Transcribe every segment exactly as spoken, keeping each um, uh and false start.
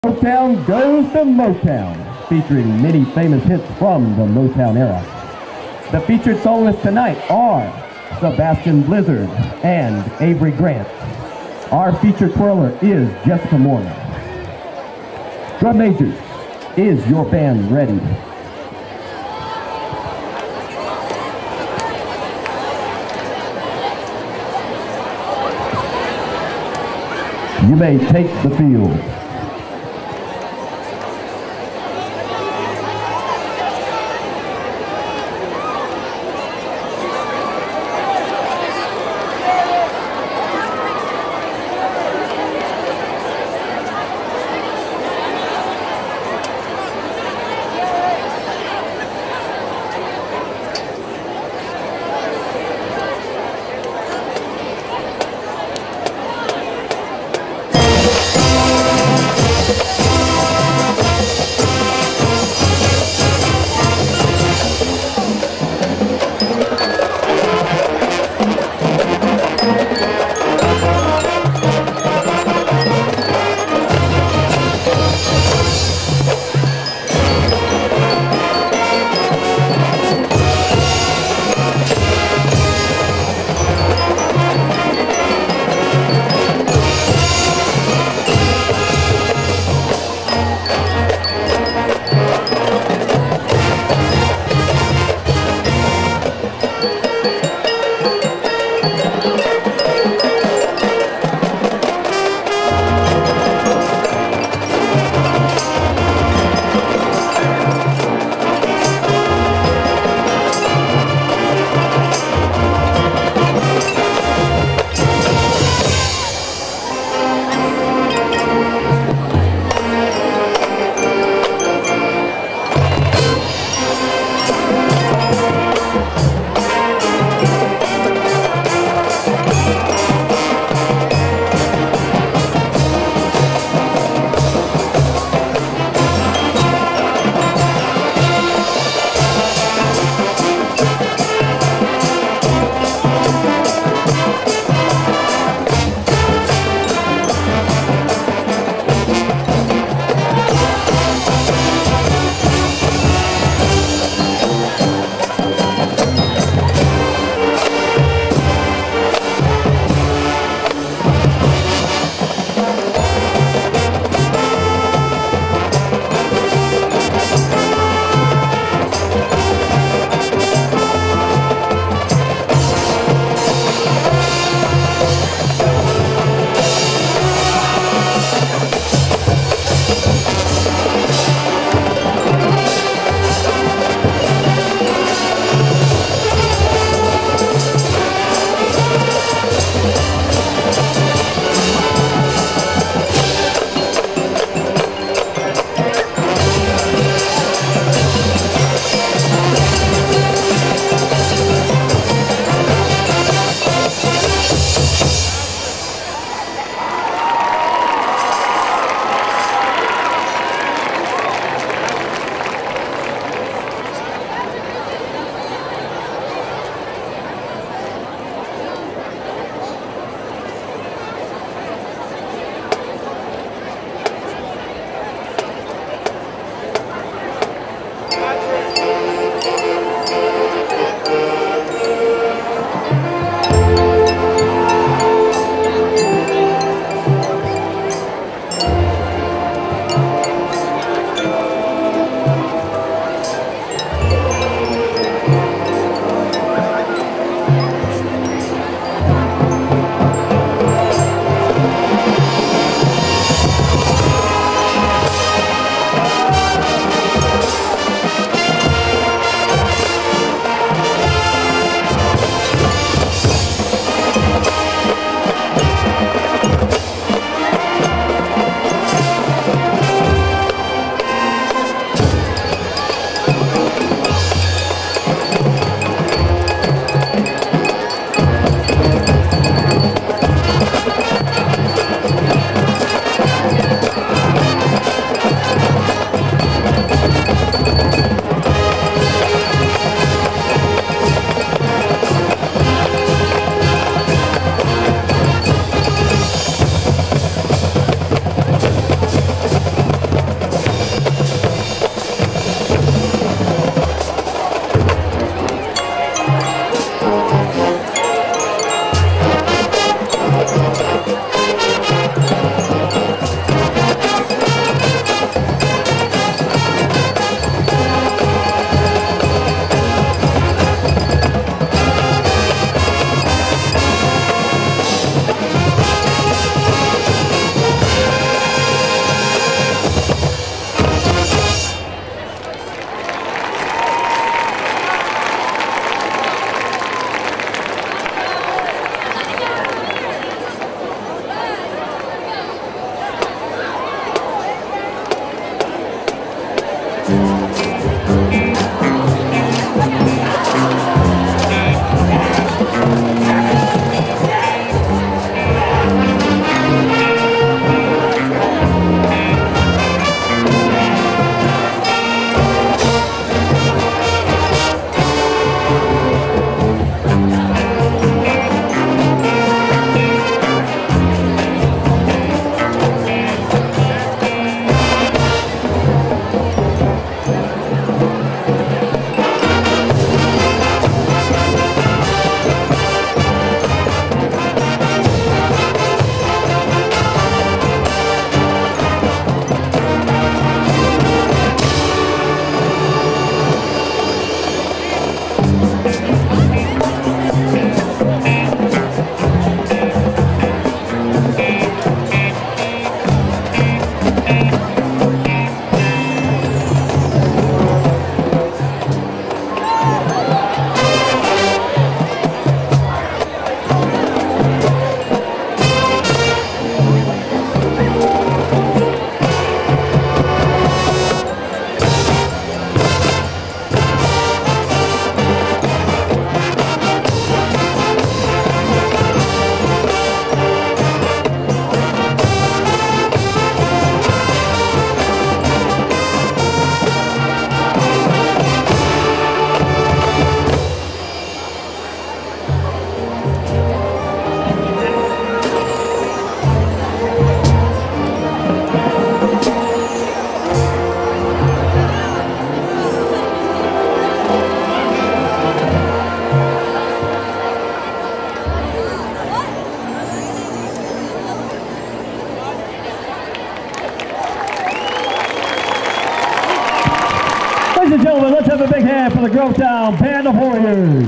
Grovetown goes to Motown, featuring many famous hits from the Motown era. The featured soloists tonight are Sebastian Blizzard and Avery Grant. Our featured twirler is Jessica Mormon. Drum majors, is your band ready? You may take the field. a big hand for the Grovetown Band of Warriors.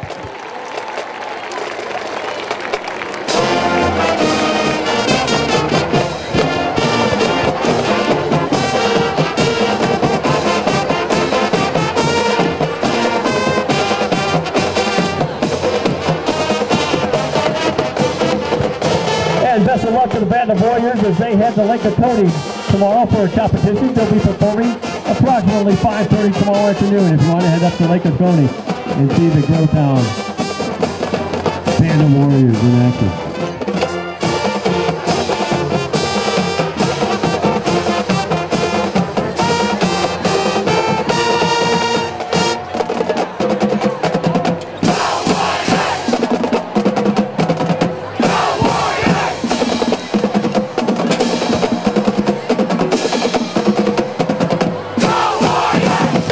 And best of luck to the Band of Warriors as they head to Lake Oconee tomorrow for a competition. They'll be performing approximately five thirty tomorrow afternoon if you want to head up to Lake Oconee and see the Grovetown Band of Warriors in action.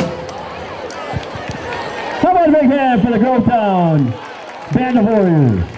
How about a big hand for the Grovetown Band of Warriors?